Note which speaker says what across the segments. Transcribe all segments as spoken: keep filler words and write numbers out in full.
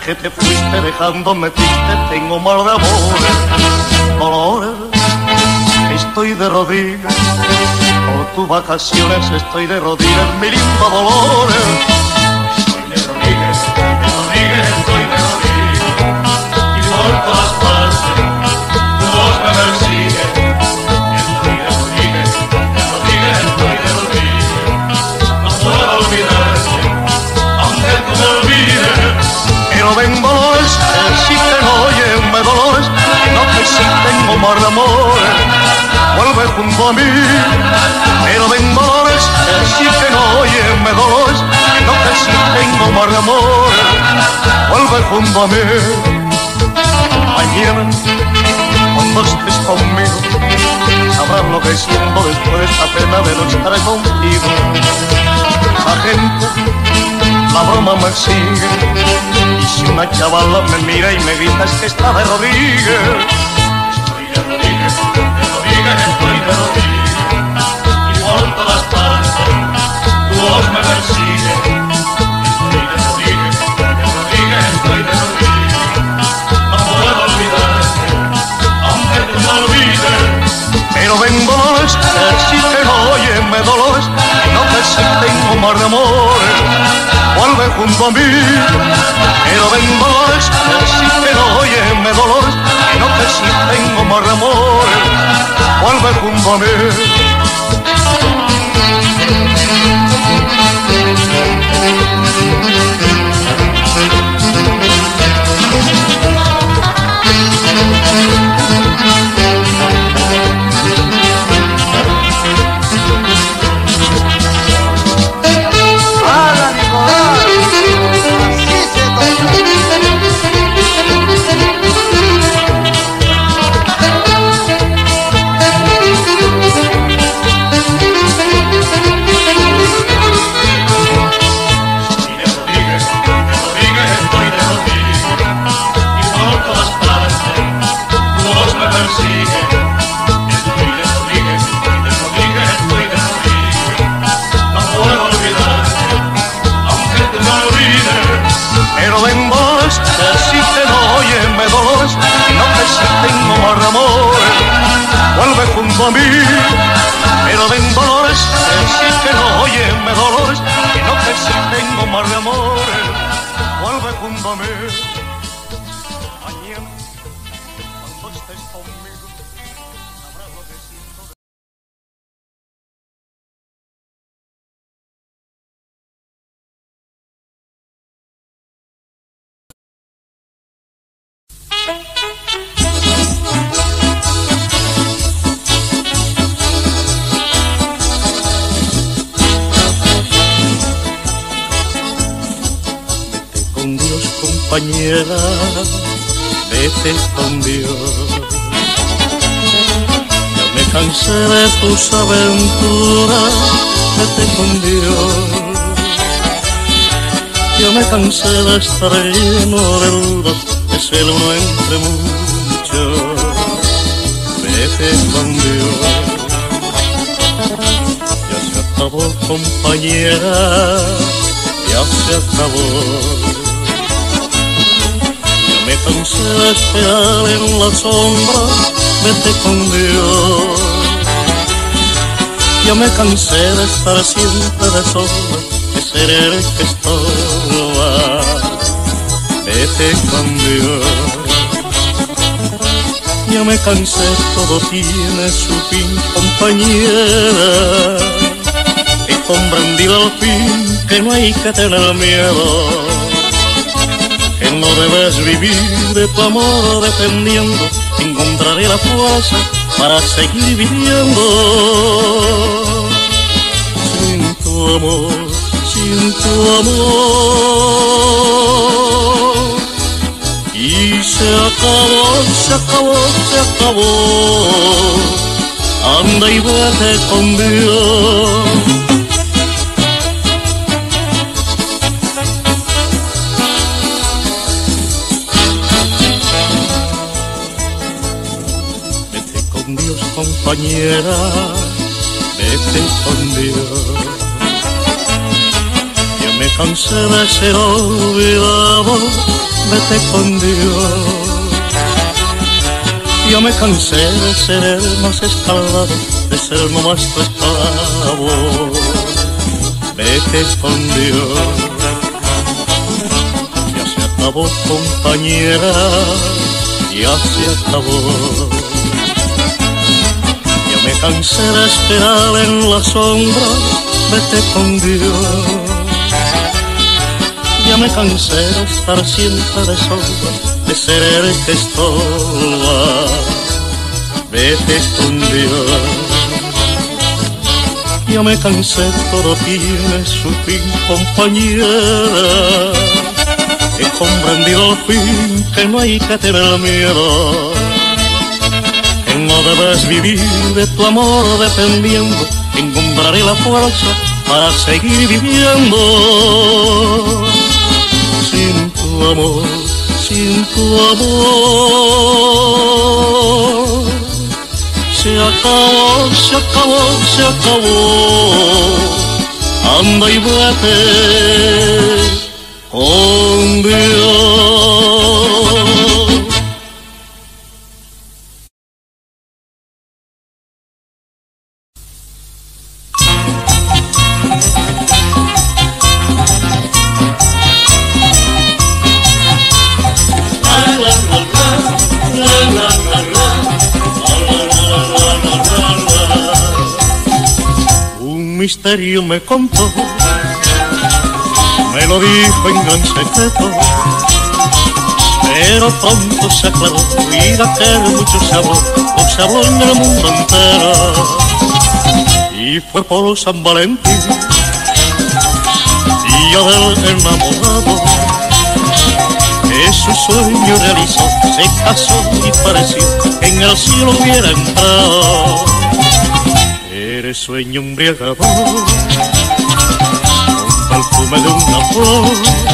Speaker 1: que te fuiste dejándome triste, tengo mal de amores, dolores. Estoy de rodillas, por tus vacaciones estoy de rodillas, mi lindo Dolores. Estoy de rodillas, de rodillas, estoy de rodillas, y por todas partes tu voz me persigue. Estoy de rodillas, de rodillas, estoy de rodillas, no puedo olvidarte, aunque tú me olvides. Pero ven Dolores, que si te óyeme Dolores, no que si tengo mal de amores, vuelve junto a mí. Pero ven Dolores, que si que no óyeme Dolores, no que si tengo mal de amores, vuelve junto a mí. Mañana, cuando estés conmigo, sabrás lo que siento después de esta pena de no estar contigo. La gente, la broma me sigue, y si una chavala me mira y me grita es que está de rodillas. Estoy de rodillas, de rodillas, estoy de rodillas, y por todas partes tu voz me persigue. Estoy de rodillas, de rodillas, estoy de rodillas, no puedo olvidarte, aunque tú me olvides. Pero ven Dolores, que si te no óyeme Dolores, no que si tengo mal de amores, vuelve junto a mí. Pero ven Dolores, que si te no óyeme Dolores, no que si tengo mal de amores, vuelve junto a mí. A mí, pero ven Dolores, que sí que no óyeme Dolores, y no que sí tengo más de amores, vuelve junto a mí. Mañana, cuando estés conmigo, sabrás lo que siento. Compañera, vete con Dios. Ya me cansé de tus aventuras, vete con Dios. Ya me cansé de estar lleno de dudas, de ser uno entre muchos, vete con Dios. Ya se acabó, compañera, ya se acabó. Me cansé de esperar en la sombra, vete con Dios. Ya me cansé de estar siempre de sola, de ser el que estorba, vete con Dios. Ya me cansé, todo tiene su fin, compañera, y comprendí al fin que no hay que tener miedo, que no debes vivir de tu amor dependiendo, encontraré la fuerza para seguir viviendo. Sin tu amor, sin tu amor, y se acabó, se acabó, se acabó, anda y vete con Dios. Compañera, vete con Dios. Ya me cansé de ser olvidado, vete con Dios. Yo me cansé de ser el más escalado, de ser el más tu esclavo. Vete con Dios. Ya se acabó, compañera, ya se acabó. Ya me cansé de esperar en la sombra, vete con Dios. Ya me cansé de estar siempre de sombra, de ser el que estorba. Vete con Dios. Ya me cansé, todo tiene su fin, compañera. He comprendido al fin que no hay que tener miedo, que no debes vivir de tu amor dependiendo. Encontraré la fuerza para seguir viviendo. Sin tu amor, sin tu amor, se acabó, se acabó, se acabó. Anda y vete con Dios. Un misterio me contó, me lo dijo en gran secreto, pero pronto se aclaró y de aquel mucho se habló, o se habló en el mundo entero. Y fue por San Valentín, día del enamorado, que su sueño realizó, se casó y pareció que en el cielo hubiera entrado. Eres sueño embriagador, con perfume de una flor.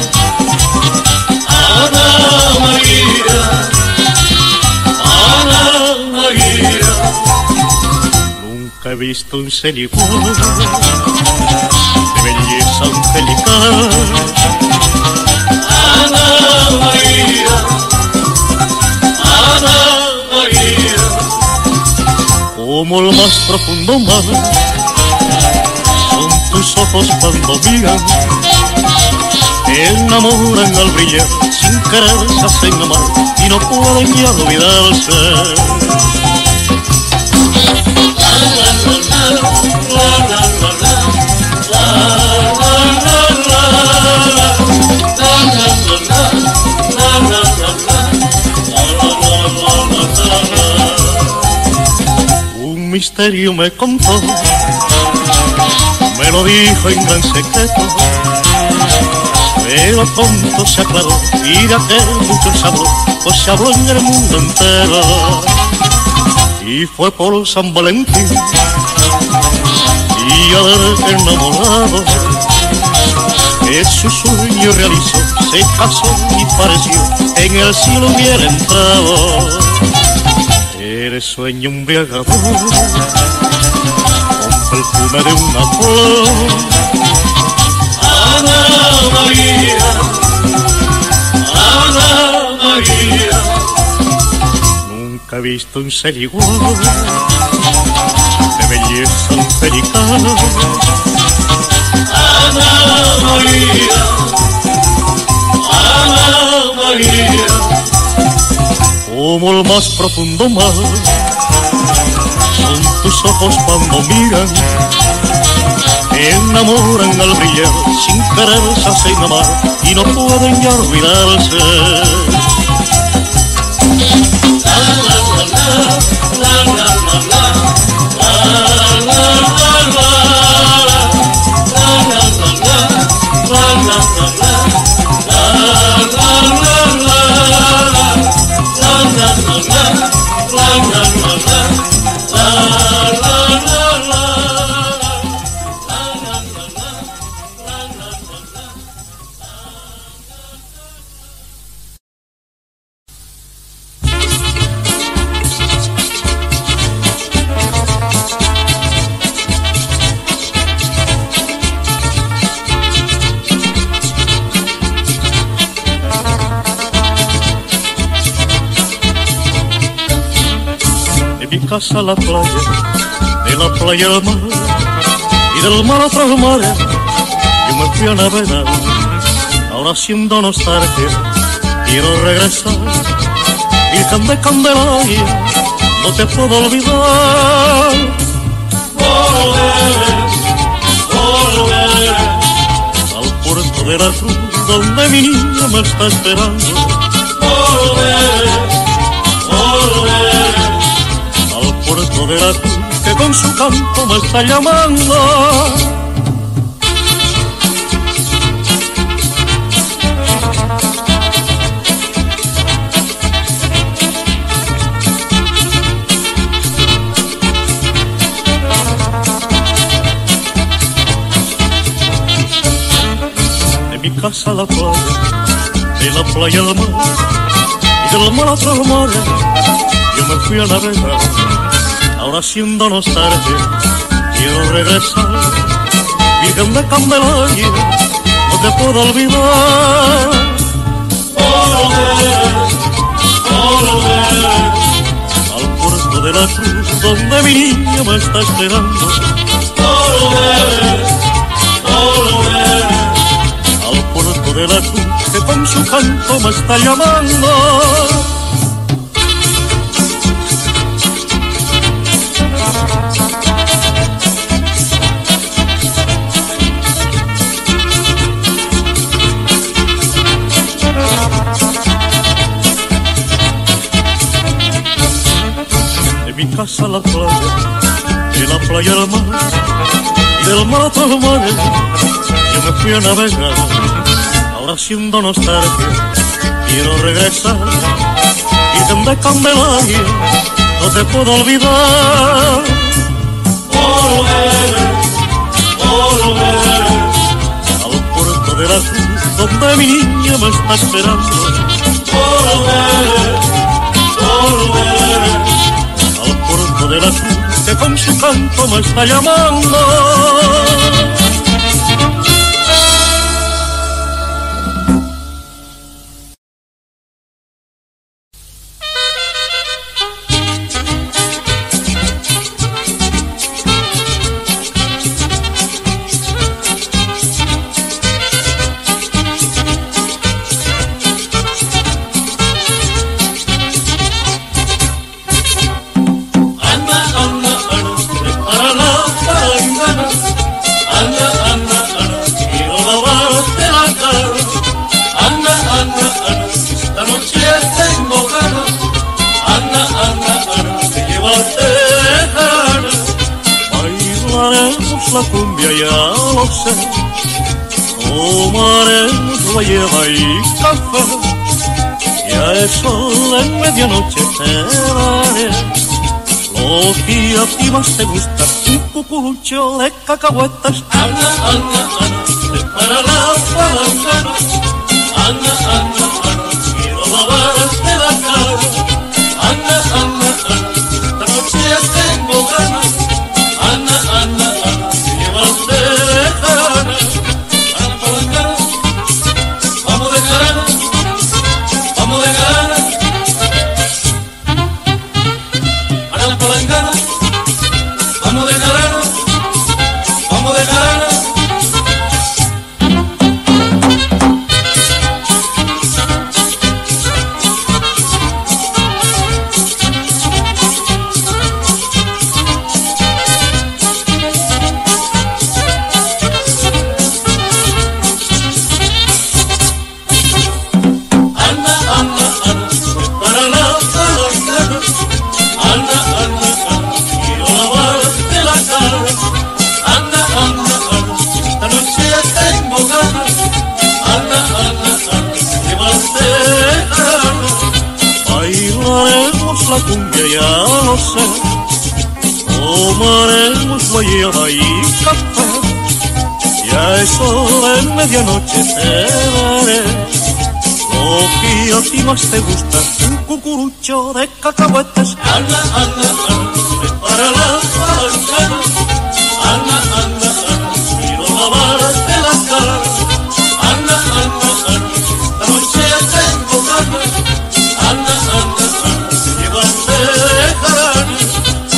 Speaker 1: Ana María, Ana María, nunca he visto un ser igual, de belleza angelical. Ana María, Ana María, como el más profundo mar, son tus ojos cuando miran, que enamoran al brillar, sin querer se hacen amar y no pueden ya olvidarse. Un misterio me contó, me lo dijo en gran secreto, pero pronto se aclaró y de aquel mucho se habló, pues se habló en el mundo entero. Y fue por San Valentín, día del enamorado, que su sueño realizó, se casó y pareció que en el cielo hubiera entrado. Eres sueño embriagador, con perfume de una flor. Ana María, Ana María, nunca he visto un ser igual, de belleza angelical. Ana María, Ana María, como el más profundo mar, son tus ojos cuando miran, que enamoran al brillar, sin querer se hacen amar y no pueden ya olvidarse. La la la la, la la la la, la la la la, la la la la, la la la la, la la la la. casa a la playa, de la playa al mar, y del mar a otros mares, yo me fui a navegar. Ahora siendo nostalgia, quiero regresar. Virgen de Candelaria, no te puedo olvidar. Volveré, volveré al puerto de la Cruz, donde mi niña me está esperando. Volveré, volveré al puerto de la Cruz, que con su canto me está llamando. Casa a la playa, de la playa al mar, y del mar a otros mares, yo me fui a navegar. Ahora siendo nostalgia, quiero regresar. Virgen de Candelaria, no te puedo olvidar. Volveré, volveré al puerto de la Cruz, donde mi niña me está esperando. Volveré, volveré al puerto de la Cruz, que con su canto me está llamando. De mi casa a la playa, de la playa al mar, y del mar a otros mares, yo me fui a navegar. Ahora siendo nostalgia, quiero regresar. Virgen de Candelaria, no te puedo olvidar. Volveré, volveré al puerto de la Cruz, donde mi niña me está esperando. Volveré, volveré al puerto de la Cruz, que con su canto me está llamando. La cumbia ya lo sé, tomaremos guayaba y café, y a eso de medianoche te daré lo que a ti más te gusta, un cucurucho de cacahuetas. Ana, Ana, Ana, prepara la palangana. Ana, Ana, Ana, quiero lavarte la cara. Ana, Ana, Ana, esta noche tengo ganas. Ana, Ana, Ana, vamos de jarana, vamos de jarana, a la palangana, vamos de jarana, vamos de jarana. La cumbia ya lo sé, tomaremos guayaba y café, y a eso de medianoche te daré lo que a ti más te gusta, un cucurucho de cacahuetes. Ana, Ana, Ana, prepara la palangana. Ana, Ana, Ana, quiero lavarte la cara. Ana, Ana, Ana, esta noche tengo ganas. Ana, Ana, Ana, llévate de jarana.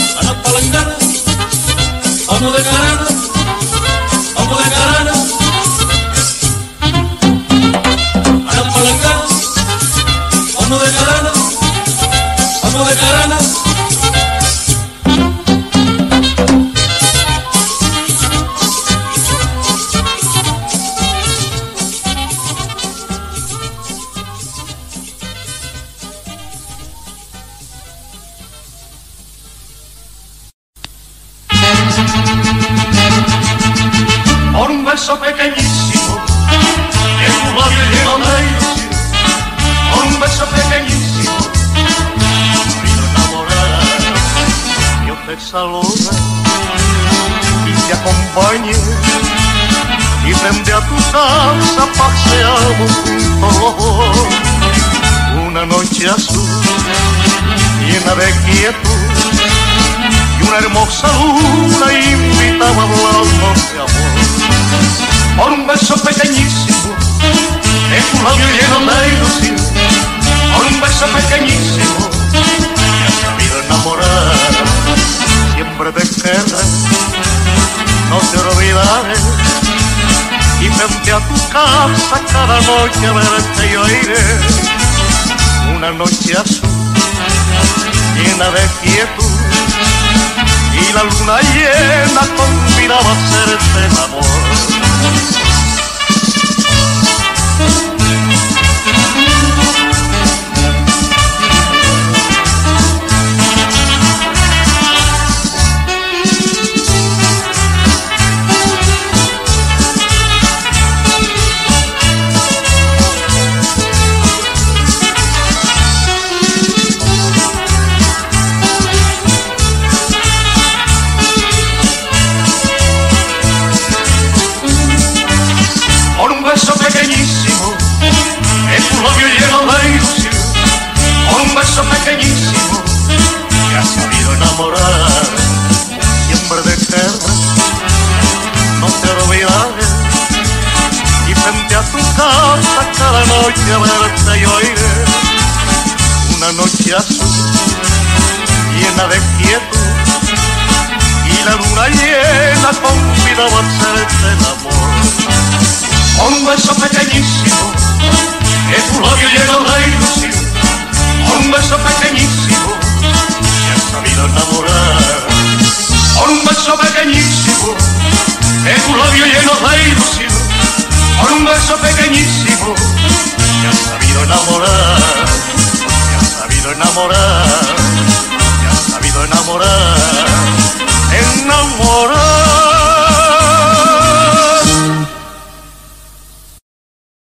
Speaker 1: por un beso pequeñísimo que tu labio lleno de ilusión, por un beso pequeñísimo vino enamorada. Yo te salude y te acompañe y frente a tu casa paseamos juntos una noche azul llena de quietud y una hermosa luna invitaba a hablarnos de amor. Por un beso pequeñísimo de tu labio lleno de ilusión, por un beso pequeñísimo que has sabido enamorar. Siempre te quedas, no te olvidaré, y frente a tu casa cada noche a verte yo iré. Una noche azul llena de quietud y la luna llena convidaba a hacerte el amor. Pequeñísimo, es un labio lleno de ilusión, por un beso pequeñísimo que has sabido enamorar. Siempre de tierra, no te olvidaré, y frente a tu casa cada noche a verte yo iré. Una noche azul llena de quietud y la luna llena convidaba a hacerte el amor. Por un beso pequeñísimo, es tu labio lleno de ilusión, por un beso pequeñísimo, que has sabido enamorar. Por un beso pequeñísimo, es tu labio lleno de ilusión, por un beso pequeñísimo, que has sabido enamorar, que has sabido enamorar.